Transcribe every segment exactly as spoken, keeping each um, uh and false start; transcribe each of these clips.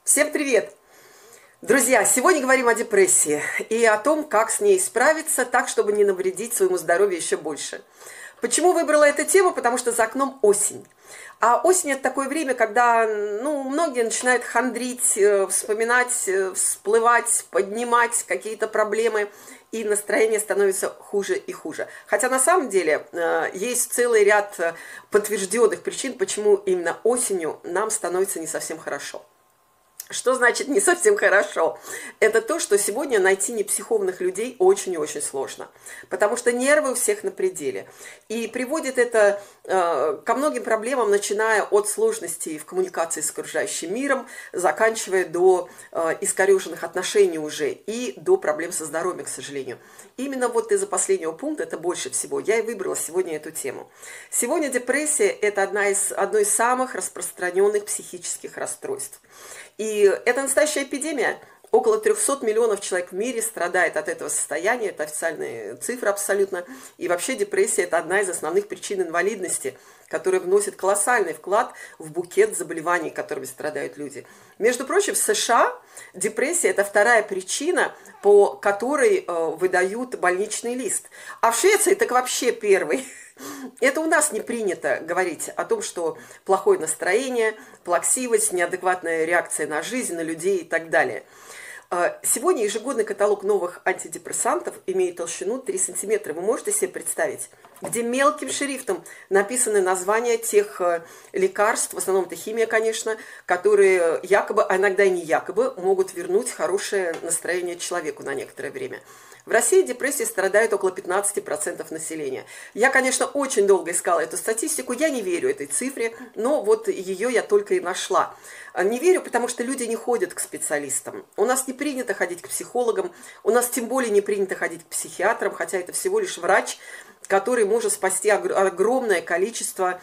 Всем привет! Друзья, сегодня говорим о депрессии и о том, как с ней справиться так, чтобы не навредить своему здоровью еще больше. Почему выбрала эту тему? Потому что за окном осень. А осень – это такое время, когда ну, многие начинают хандрить, вспоминать, всплывать, поднимать какие-то проблемы, и настроение становится хуже и хуже. Хотя на самом деле есть целый ряд подтвержденных причин, почему именно осенью нам становится не совсем хорошо. Что значит не совсем хорошо? Это то, что сегодня найти непсихованных людей очень и очень сложно, потому что нервы у всех на пределе. И приводит это э, ко многим проблемам, начиная от сложностей в коммуникации с окружающим миром, заканчивая до э, искореженных отношений уже и до проблем со здоровьем, к сожалению. Именно вот из-за последнего пункта, это больше всего, я и выбрала сегодня эту тему. Сегодня депрессия – это одна из, одно из самых распространенных психических расстройств. И это настоящая эпидемия. Около трёхсот миллионов человек в мире страдает от этого состояния. Это официальные цифры абсолютно. И вообще депрессия – это одна из основных причин инвалидности, которая вносит колоссальный вклад в букет заболеваний, которыми страдают люди. Между прочим, в США депрессия – это вторая причина, по которой э, выдают больничный лист. А в Швеции так вообще первый. Это у нас не принято говорить о том, что плохое настроение, плаксивость, неадекватная реакция на жизнь, на людей и так далее. Сегодня ежегодный каталог новых антидепрессантов имеет толщину три сантиметра. Вы можете себе представить? Где мелким шрифтом написаны названия тех лекарств, в основном это химия, конечно, которые якобы, а иногда и не якобы, могут вернуть хорошее настроение человеку на некоторое время. В России депрессией страдает около пятнадцати процентов населения. Я, конечно, очень долго искала эту статистику, я не верю этой цифре, но вот ее я только и нашла. Не верю, потому что люди не ходят к специалистам. У нас не принято ходить к психологам, у нас тем более не принято ходить к психиатрам, хотя это всего лишь врач, который может спасти огромное количество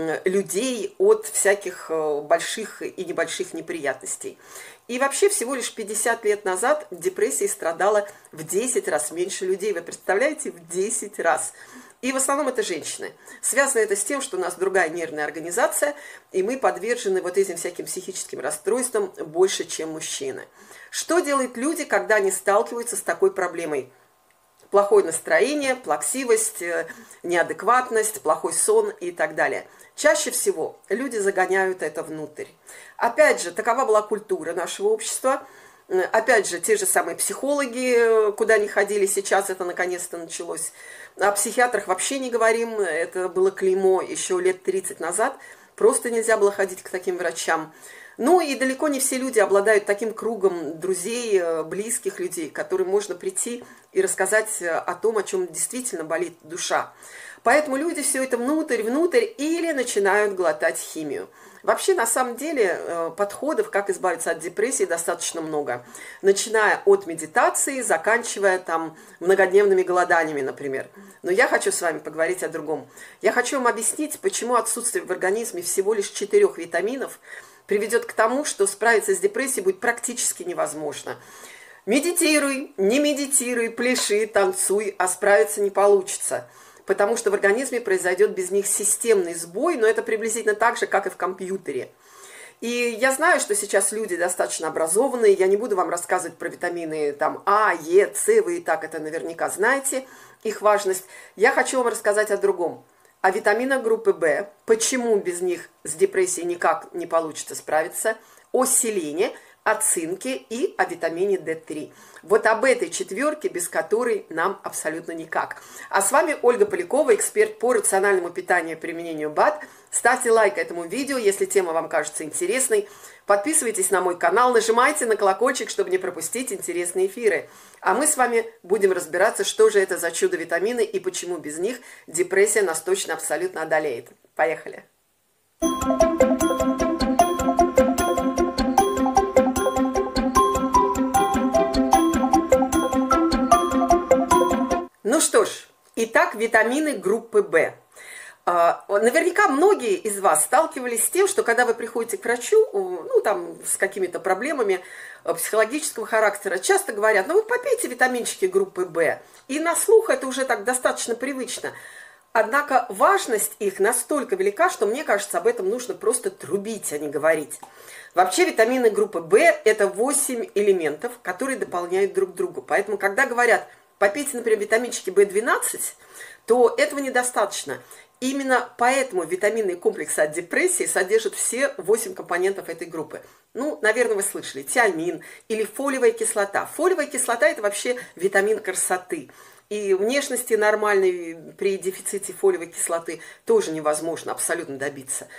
людей от всяких больших и небольших неприятностей. И вообще всего лишь пятьдесят лет назад депрессией страдало в десять раз меньше людей. Вы представляете? В десять раз. И в основном это женщины. Связано это с тем, что у нас другая нервная организация, и мы подвержены вот этим всяким психическим расстройствам больше, чем мужчины. Что делают люди, когда они сталкиваются с такой проблемой? Плохое настроение, плаксивость, неадекватность, плохой сон и так далее. Чаще всего люди загоняют это внутрь. Опять же, такова была культура нашего общества. Опять же, те же самые психологи, куда ни ходили, сейчас это наконец-то началось. О психиатрах вообще не говорим, это было клеймо еще лет тридцать назад. Просто нельзя было ходить к таким врачам. Ну и далеко не все люди обладают таким кругом друзей, близких людей, к которым можно прийти и рассказать о том, о чем действительно болит душа. Поэтому люди все это внутрь, внутрь или начинают глотать химию. Вообще, на самом деле, подходов, как избавиться от депрессии, достаточно много. Начиная от медитации, заканчивая там многодневными голоданиями, например. Но я хочу с вами поговорить о другом. Я хочу вам объяснить, почему отсутствие в организме всего лишь четырех витаминов приведет к тому, что справиться с депрессией будет практически невозможно. Медитируй, не медитируй, пляши, танцуй, а справиться не получится. Потому что в организме произойдет без них системный сбой, но это приблизительно так же, как и в компьютере. И я знаю, что сейчас люди достаточно образованные, я не буду вам рассказывать про витамины там, А, Е, С, вы и так это наверняка знаете, их важность. Я хочу вам рассказать о другом. О витаминах группы В, почему без них с депрессией никак не получится справиться, о селене, о цинке и о витамине Д три. Вот об этой четверке, без которой нам абсолютно никак. А с вами Ольга Полякова, эксперт по рациональному питанию и применению БАД. Ставьте лайк этому видео, если тема вам кажется интересной. Подписывайтесь на мой канал, нажимайте на колокольчик, чтобы не пропустить интересные эфиры. А мы с вами будем разбираться, что же это за чудо-витамины и почему без них депрессия нас точно абсолютно одолеет. Поехали! Ну что ж, итак, витамины группы В. Наверняка многие из вас сталкивались с тем, что когда вы приходите к врачу, ну там с какими-то проблемами психологического характера, часто говорят, ну вы попейте витаминчики группы В. И на слух это уже так достаточно привычно. Однако важность их настолько велика, что мне кажется, об этом нужно просто трубить, а не говорить. Вообще витамины группы В – это восемь элементов, которые дополняют друг друга. Поэтому, когда говорят, попейте, например, витаминчики В двенадцать, то этого недостаточно. Именно поэтому витаминные комплексы от депрессии содержат все восемь компонентов этой группы. Ну, наверное, вы слышали, тиамин или фолиевая кислота. Фолиевая кислота – это вообще витамин красоты. И внешности нормальной при дефиците фолиевой кислоты тоже невозможно абсолютно добиться.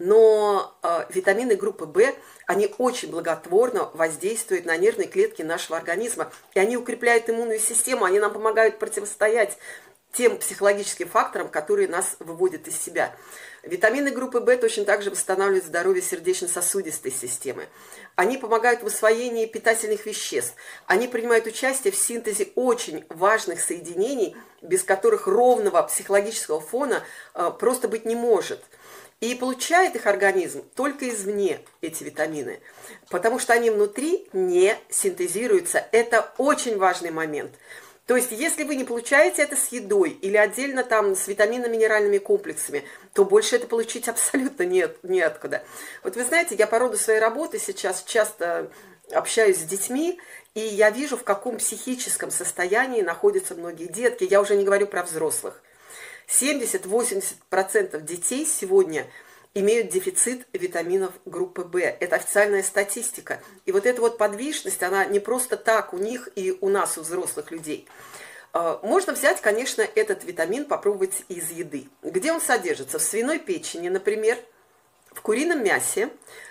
Но э, витамины группы В, они очень благотворно воздействуют на нервные клетки нашего организма. И они укрепляют иммунную систему, они нам помогают противостоять тем психологическим факторам, которые нас выводят из себя. Витамины группы В точно так же восстанавливают здоровье сердечно-сосудистой системы. Они помогают в усвоении питательных веществ. Они принимают участие в синтезе очень важных соединений, без которых ровного психологического фона э, просто быть не может. И получает их организм только извне, эти витамины, потому что они внутри не синтезируются. Это очень важный момент. То есть, если вы не получаете это с едой или отдельно там с витаминно-минеральными комплексами, то больше это получить абсолютно нет, неоткуда. Вот вы знаете, я по роду своей работы сейчас часто общаюсь с детьми, и я вижу, в каком психическом состоянии находятся многие детки. Я уже не говорю про взрослых. семьдесят-восемьдесят процентов детей сегодня имеют дефицит витаминов группы В. Это официальная статистика. И вот эта вот подвижность, она не просто так у них и у нас, у взрослых людей. Можно взять, конечно, этот витамин, попробовать из еды. Где он содержится? В свиной печени, например, в курином мясе,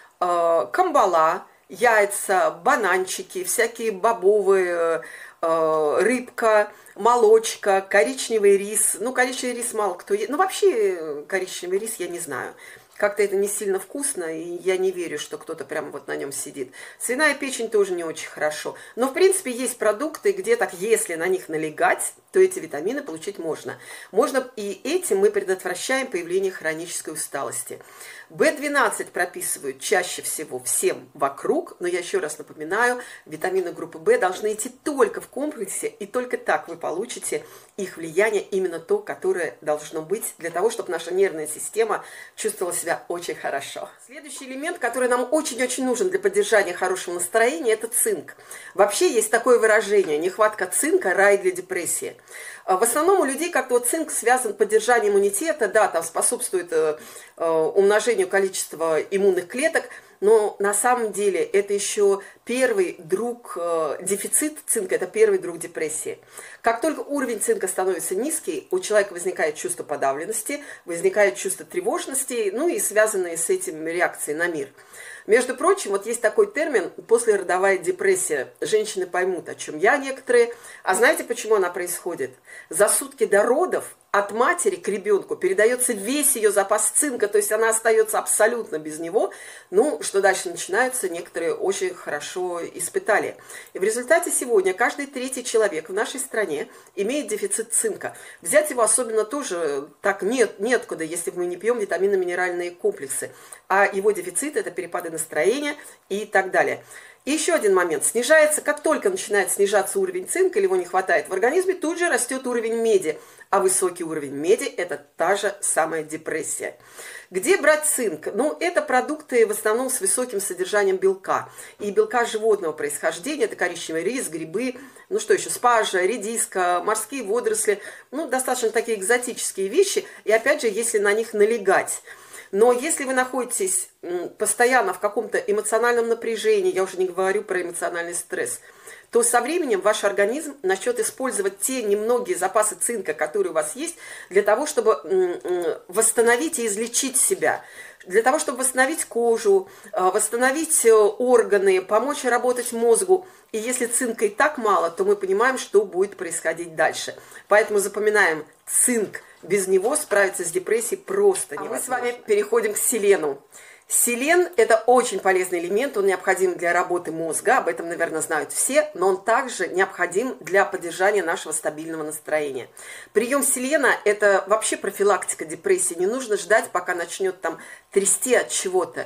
камбала, яйца, бананчики, всякие бобовые, рыбка, молочка, коричневый рис. Ну, коричневый рис мало кто ест. Ну, вообще коричневый рис я не знаю. Как-то это не сильно вкусно, и я не верю, что кто-то прямо вот на нем сидит. Свиная печень тоже не очень хорошо. Но, в принципе, есть продукты, где так, если на них налегать, то эти витамины получить можно. Можно, и этим мы предотвращаем появление хронической усталости. В двенадцать прописывают чаще всего всем вокруг, но я еще раз напоминаю, витамины группы В должны идти только в комплексе, и только так вы получите их влияние, именно то, которое должно быть для того, чтобы наша нервная система чувствовала себя очень хорошо. Следующий элемент, который нам очень-очень нужен для поддержания хорошего настроения, это цинк. Вообще есть такое выражение: нехватка цинка – рай для депрессии. В основном у людей как-то вот цинк связан с поддержанием иммунитета, да, там способствует э, э, умножению количества иммунных клеток, но на самом деле это еще первый друг, э, дефицит цинка – это первый друг депрессии. Как только уровень цинка становится низкий, у человека возникает чувство подавленности, возникает чувство тревожности, ну и связанные с этим реакции на мир. Между прочим, вот есть такой термин послеродовая депрессия. Женщины поймут, о чем я некоторые. А знаете, почему она происходит? За сутки до родов от матери к ребенку передается весь ее запас цинка, то есть она остается абсолютно без него. Ну, что дальше начинается, некоторые очень хорошо испытали. И в результате сегодня каждый третий человек в нашей стране имеет дефицит цинка. Взять его особенно тоже так нет, неоткуда, если мы не пьем витаминно-минеральные комплексы. А его дефицит – это перепады настроения и так далее. И еще один момент. Снижается, как только начинает снижаться уровень цинка или его не хватает в организме, тут же растет уровень меди. А высокий уровень меди – это та же самая депрессия. Где брать цинк? Ну, это продукты в основном с высоким содержанием белка. И белка животного происхождения – это коричневый рис, грибы, ну что еще, спаржа, редиска, морские водоросли. Ну, достаточно такие экзотические вещи. И опять же, если на них налегать. Но если вы находитесь постоянно в каком-то эмоциональном напряжении, я уже не говорю про эмоциональный стресс, то со временем ваш организм начнет использовать те немногие запасы цинка, которые у вас есть, для того, чтобы восстановить и излечить себя, для того, чтобы восстановить кожу, восстановить органы, помочь работать мозгу. И если цинка и так мало, то мы понимаем, что будет происходить дальше. Поэтому запоминаем: цинк. Без него справиться с депрессией просто невозможно. А мы с вами переходим к селену. Селен – это очень полезный элемент, он необходим для работы мозга, об этом, наверное, знают все, но он также необходим для поддержания нашего стабильного настроения. Прием селена – это вообще профилактика депрессии, не нужно ждать, пока начнет там трясти от чего-то.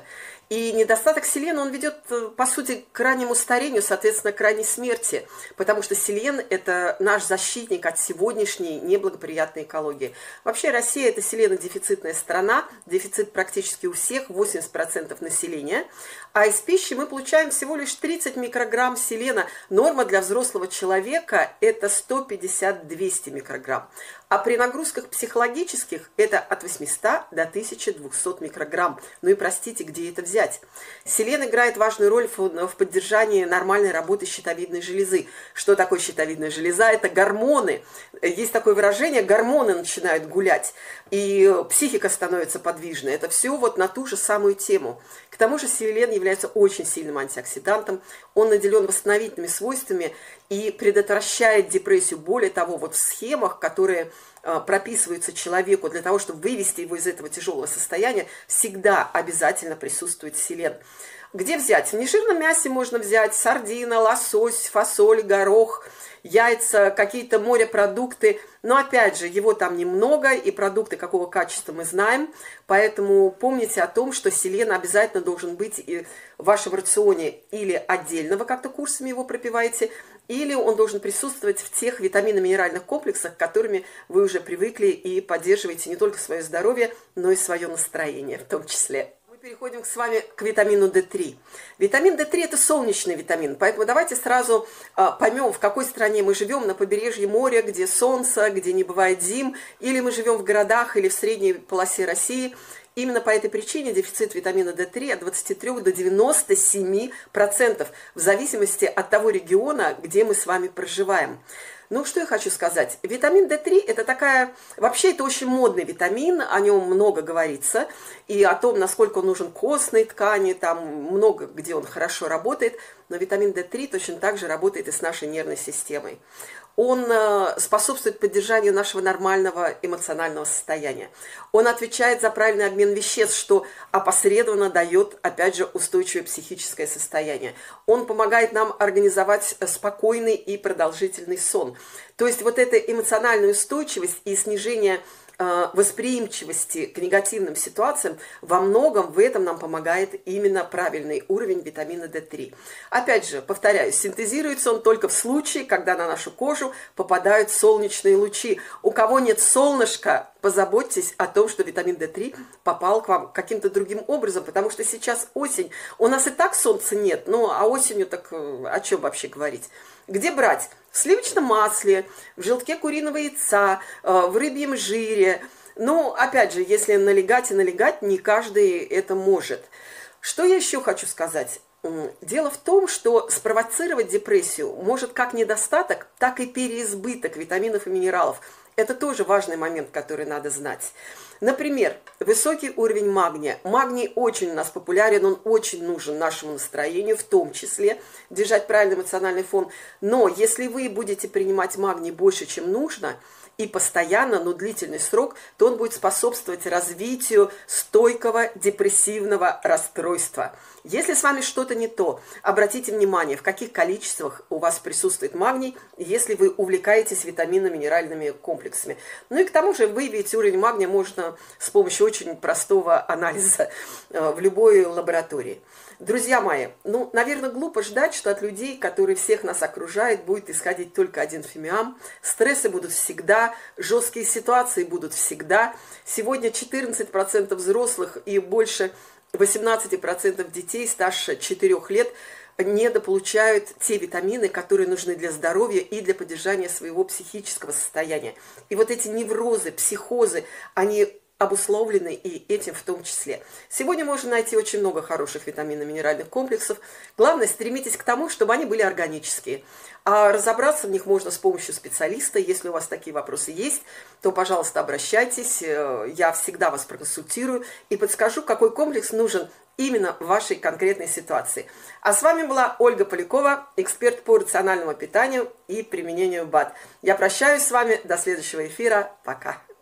И недостаток селена, он ведет, по сути, к раннему старению, соответственно, к ранней смерти, потому что селен – это наш защитник от сегодняшней неблагоприятной экологии. Вообще Россия – это селенодефицитная страна, дефицит практически у всех, восемьдесят процентов населения, а из пищи мы получаем всего лишь тридцать микрограмм селена. Норма для взрослого человека – это сто пятьдесят — двести микрограмм. А при нагрузках психологических это от восьмисот до тысячи двухсот микрограмм. Ну и простите, где это взять? Селен играет важную роль в поддержании нормальной работы щитовидной железы. Что такое щитовидная железа? Это гормоны. Есть такое выражение, гормоны начинают гулять, и психика становится подвижной. Это все вот на ту же самую тему. К тому же селен является очень сильным антиоксидантом. Он наделен восстановительными свойствами и предотвращает депрессию. Более того, вот в схемах, которые э, прописываются человеку для того, чтобы вывести его из этого тяжелого состояния, всегда обязательно присутствует селен. Где взять? В нежирном мясе можно взять сардина, лосось, фасоль, горох, яйца, какие-то морепродукты. Но опять же, его там немного, и продукты какого качества мы знаем. Поэтому помните о том, что селен обязательно должен быть и в вашем рационе или отдельно, вы как-то курсами его пропиваете, или он должен присутствовать в тех витаминно-минеральных комплексах, к которыми вы уже привыкли и поддерживаете не только свое здоровье, но и свое настроение в том числе. Переходим с вами к витамину дэ три. Витамин дэ три – это солнечный витамин, поэтому давайте сразу а, поймем, в какой стране мы живем: на побережье моря, где солнце, где не бывает зим, или мы живем в городах или в средней полосе России. Именно по этой причине дефицит витамина дэ три от двадцати трёх до девяноста семи процентов, в зависимости от того региона, где мы с вами проживаем. Ну, что я хочу сказать. Витамин дэ три – это такая… Вообще, это очень модный витамин, о нем много говорится. И о том, насколько он нужен костной ткани, там много где он хорошо работает. Но витамин дэ три точно так же работает и с нашей нервной системой. Он способствует поддержанию нашего нормального эмоционального состояния. Он отвечает за правильный обмен веществ, что опосредованно дает, опять же, устойчивое психическое состояние. Он помогает нам организовать спокойный и продолжительный сон. То есть вот эта эмоциональная устойчивость и снижение восприимчивости к негативным ситуациям, во многом в этом нам помогает именно правильный уровень витамина дэ три. Опять же, повторяюсь, синтезируется он только в случае, когда на нашу кожу попадают солнечные лучи. У кого нет солнышка, позаботьтесь о том, что витамин дэ три попал к вам каким-то другим образом, потому что сейчас осень, у нас и так солнца нет, ну а осенью так о чем вообще говорить? Где брать? В сливочном масле, в желтке куриного яйца, в рыбьем жире. Ну, опять же, если налегать и налегать, не каждый это может. Что я еще хочу сказать? Дело в том, что спровоцировать депрессию может как недостаток, так и переизбыток витаминов и минералов. Это тоже важный момент, который надо знать. Например, высокий уровень магния. Магний очень у нас популярен, он очень нужен нашему настроению, в том числе держать правильный эмоциональный фон. Но если вы будете принимать магний больше, чем нужно, и постоянно, но длительный срок, то он будет способствовать развитию стойкого депрессивного расстройства. Если с вами что-то не то, обратите внимание, в каких количествах у вас присутствует магний, если вы увлекаетесь витаминно-минеральными комплексами. Ну и к тому же выявить уровень магния можно с помощью очень простого анализа в любой лаборатории. Друзья мои, ну, наверное, глупо ждать, что от людей, которые всех нас окружают, будет исходить только один фимиам. Стрессы будут всегда, жесткие ситуации будут всегда. Сегодня четырнадцать процентов взрослых и больше восемнадцать процентов детей старше четырёх лет недополучают те витамины, которые нужны для здоровья и для поддержания своего психического состояния. И вот эти неврозы, психозы, они обусловлены и этим в том числе. Сегодня можно найти очень много хороших витаминно-минеральных комплексов. Главное, стремитесь к тому, чтобы они были органические. А разобраться в них можно с помощью специалиста. Если у вас такие вопросы есть, то, пожалуйста, обращайтесь. Я всегда вас проконсультирую и подскажу, какой комплекс нужен именно в вашей конкретной ситуации. А с вами была Ольга Полякова, эксперт по рациональному питанию и применению БАД. Я прощаюсь с вами. До следующего эфира. Пока.